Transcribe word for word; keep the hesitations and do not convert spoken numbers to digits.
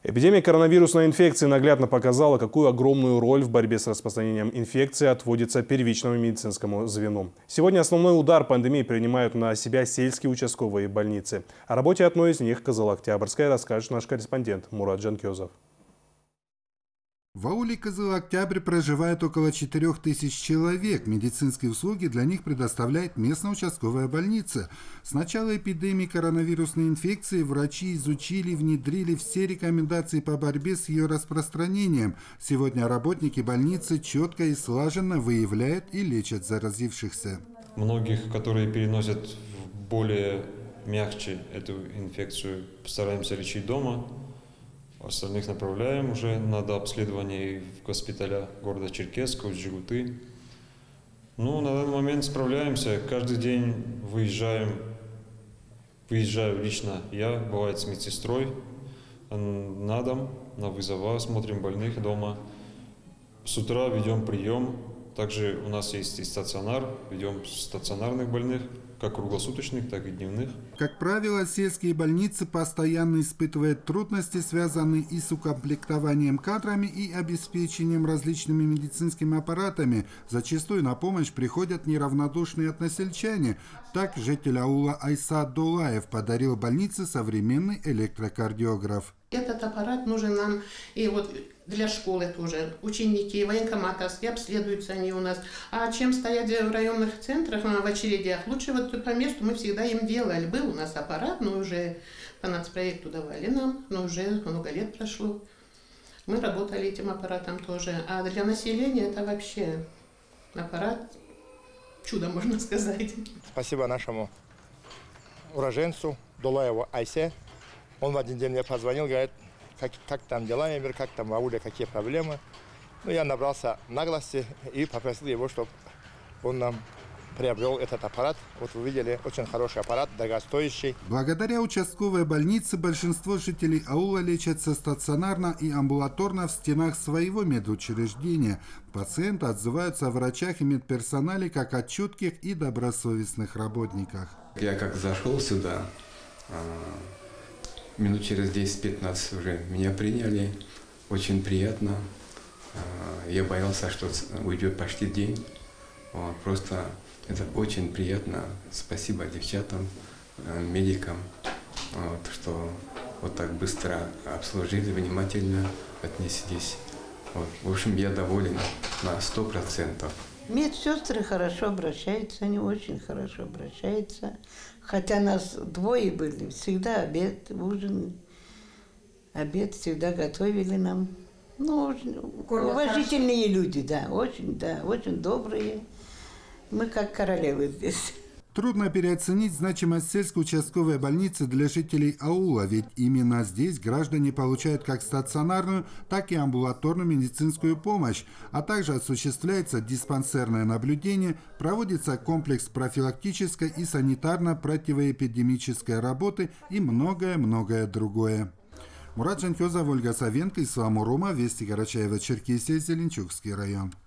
Эпидемия коронавирусной инфекции наглядно показала, какую огромную роль в борьбе с распространением инфекции отводится первичному медицинскому звену. Сегодня основной удар пандемии принимают на себя сельские участковые больницы. О работе одной из них, Кызыл-Октябрьской, расскажет наш корреспондент Мурат Жанкезов. В ауле Кызыл-Октябрь проживает около четырёх тысяч человек. Медицинские услуги для них предоставляет местная участковая больница. С начала эпидемии коронавирусной инфекции врачи изучили и внедрили все рекомендации по борьбе с ее распространением. Сегодня работники больницы четко и слаженно выявляют и лечат заразившихся. Многих, которые переносят более мягче эту инфекцию, стараемся лечить дома. Остальных направляем уже на дообследование в госпиталя города Черкесска, Усть-Жигуты. Ну, на данный момент справляемся. Каждый день выезжаем, выезжаю лично я, бывает с медсестрой, на дом, на вызова, смотрим больных дома. С утра ведем прием. Также у нас есть и стационар, ведем стационарных больных, как круглосуточных, так и дневных. Как правило, сельские больницы постоянно испытывают трудности, связанные и с укомплектованием кадрами, и обеспечением различными медицинскими аппаратами. Зачастую на помощь приходят неравнодушные односельчане. Так житель аула Айсат Дулаев подарил больнице современный электрокардиограф. Этот аппарат нужен нам и вот для школы тоже. Ученики военкоматовские, обследуются они у нас. А чем стоять в районных центрах, в очередях, лучше вот по месту мы всегда им делали. Был у нас аппарат, но уже по нацпроекту давали нам, но уже много лет прошло. Мы работали этим аппаратом тоже. А для населения это вообще аппарат чудо, можно сказать. Спасибо нашему уроженцу Дулаеву Айсе. Он в один день мне позвонил, говорит, как, как там дела, я говорю, как там в ауле, какие проблемы. Ну, я набрался наглости и попросил его, чтобы он нам приобрел этот аппарат. Вот вы видели, очень хороший аппарат, дорогостоящий. Благодаря участковой больнице большинство жителей аула лечатся стационарно и амбулаторно в стенах своего медучреждения. Пациенты отзываются о врачах и медперсонале как о чутких и добросовестных работниках. Я как зашел сюда, минут через десять-пятнадцать уже меня приняли. Очень приятно. Я боялся, что уйдет почти день. Вот, просто это очень приятно. Спасибо девчатам, медикам, вот, что вот так быстро обслужили, внимательно отнеслись. Вот, в общем, я доволен на сто процентов. Медсестры хорошо обращаются, они очень хорошо обращаются. Хотя нас двое были, всегда обед, ужин, обед всегда готовили нам. Ну, очень уважительные люди, да, очень, да, очень добрые. Мы как королевы здесь. Трудно переоценить значимость сельской участковой больницы для жителей аула, ведь именно здесь граждане получают как стационарную, так и амбулаторную медицинскую помощь, а также осуществляется диспансерное наблюдение, проводится комплекс профилактической и санитарно-противоэпидемической работы и многое-многое другое. Мурат Жанкезов, Ольга Савенко, Ислам Урома, Вести Карачаева, Черкесия, Зеленчукский район.